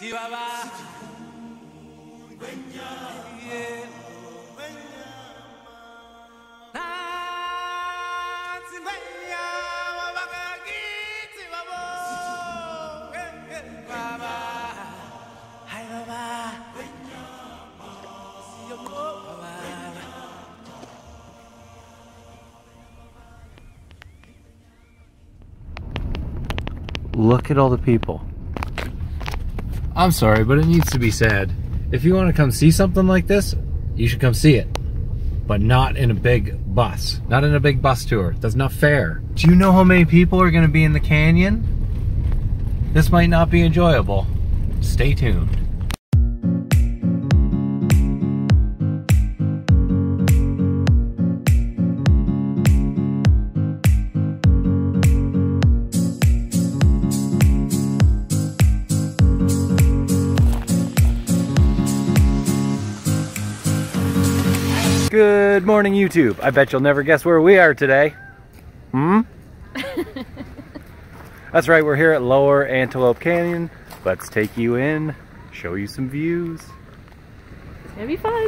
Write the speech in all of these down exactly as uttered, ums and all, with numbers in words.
Look at all the people. I'm sorry, but it needs to be said. If you want to come see something like this, you should come see it. But not in a big bus. Not in a big bus tour. That's not fair. Do you know how many people are going to be in the canyon? This might not be enjoyable. Stay tuned. Good morning, YouTube. I bet you'll never guess where we are today. Hmm? That's right, we're here at Lower Antelope Canyon. Let's take you in, show you some views. It's gonna be fun.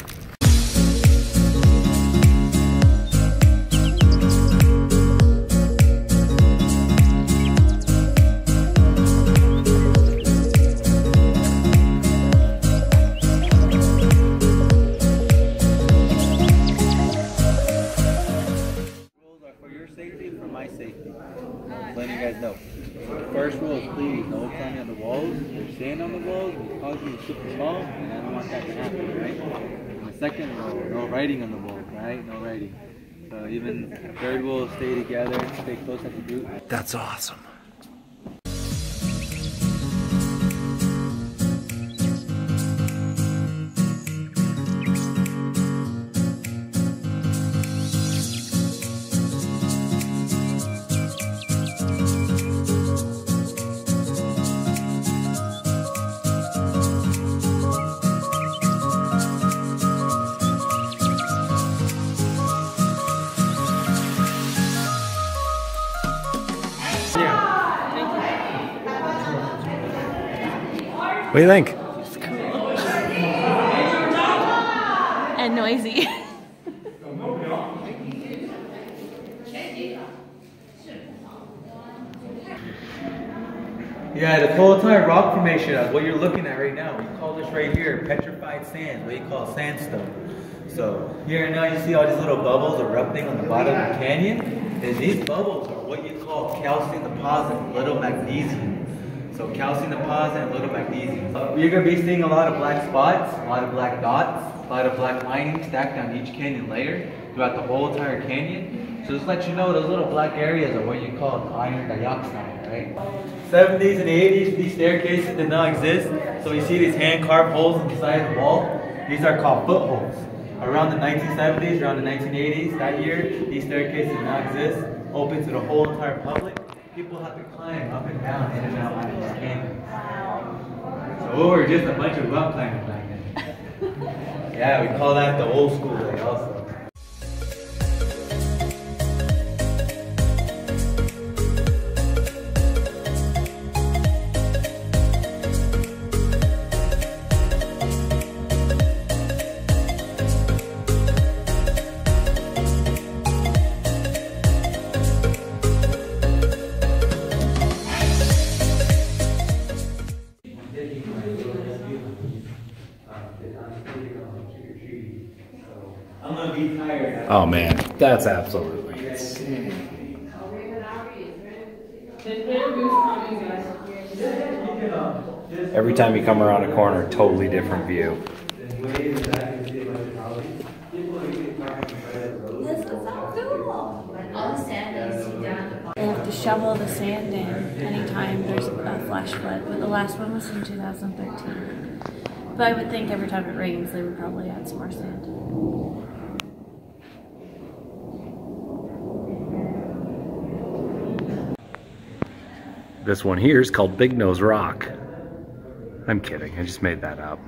Letting you guys know. First rule is please no climbing on the walls. There's sand on the walls, it's causing you to slip and fall, and I don't want that to happen, right? And the second rule, no writing on the walls, right? No writing. So even third rule, stay together, stay close at the group. That's awesome. What do you think? It's cool. And noisy. Yeah, the Coaltar rock formation is what you're looking at right now. We call this right here petrified sand, what you call sandstone. So here now you see all these little bubbles erupting on the bottom of the canyon. And these bubbles are what you call calcium deposit, little magnesium. So calcium deposit and little magnesium. Uh, you're going to be seeing a lot of black spots, a lot of black dots, a lot of black lining stacked on each canyon layer throughout the whole entire canyon. So just let you know, those little black areas are what you call iron dioxide, right? seventies and eighties, these staircases did not exist. So you see these hand-carved holes in the side of the wall. These are called footholes. Around the nineteen seventies, around the nineteen eighties, that year, these staircases did not exist. Open to the whole entire public. People have to climb up and down, in and out of these canyons. So we were just a bunch of rock climbers back then. Yeah, we call that the old school way also. Oh man, that's absolutely insane. Every time you come around a corner, totally different view. They have to shovel the sand in anytime there's a flash flood, but the last one was in two thousand thirteen. But I would think every time it rains, they would probably add some more sand. This one here is called Big Nose Rock. I'm kidding, I just made that up.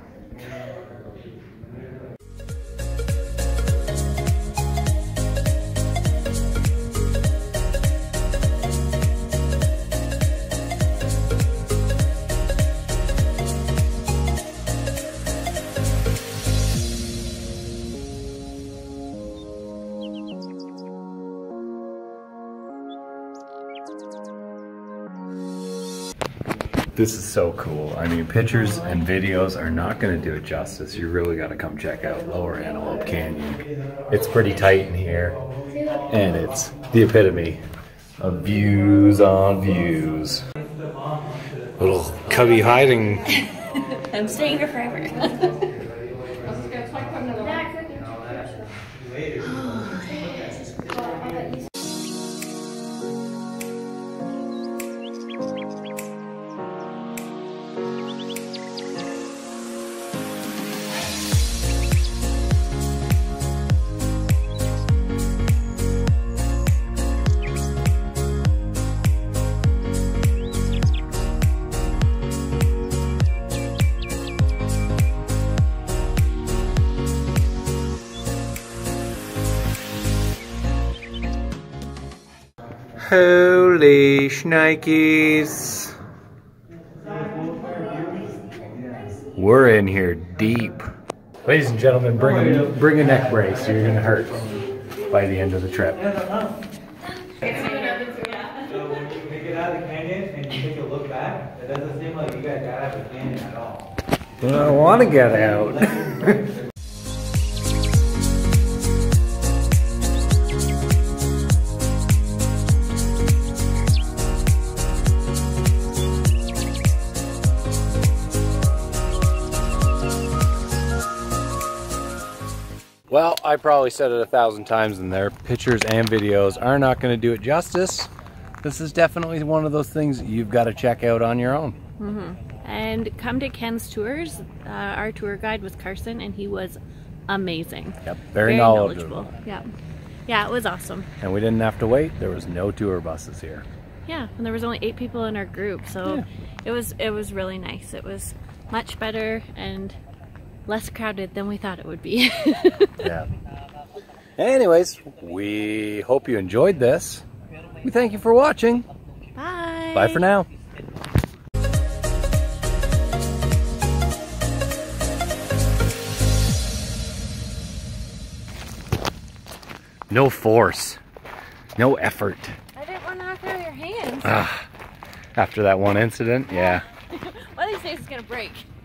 This is so cool. I mean, pictures and videos are not going to do it justice. You really got to come check out Lower Antelope Canyon. It's pretty tight in here, and it's the epitome of views on views. Little cubby hiding. I'm staying here forever. Holy shnikes. We're in here deep. Ladies and gentlemen, bring a, bring a neck brace. You're gonna hurt by the end of the trip. So when you make it out of the canyon and you take a look back, it doesn't seem like you guys got out of the canyon at all. I don't want to get out. Well, I probably said it a thousand times in there. Pictures and videos are not going to do it justice. This is definitely one of those things you've got to check out on your own. Mm-hmm. And come to Ken's tours. Uh, our tour guide was Carson, and he was amazing. Yep, very, very knowledgeable. knowledgeable. Yeah, yeah, it was awesome. And we didn't have to wait. There was no tour buses here. Yeah, and there was only eight people in our group, so yeah. it was it was really nice. It was much better and less crowded than we thought it would be. Yeah. Anyways, we hope you enjoyed this. We thank you for watching. Bye. Bye for now. No force. No effort. I didn't want to knock out your hands. Ah, after that one incident, yeah. One of these days it's gonna break.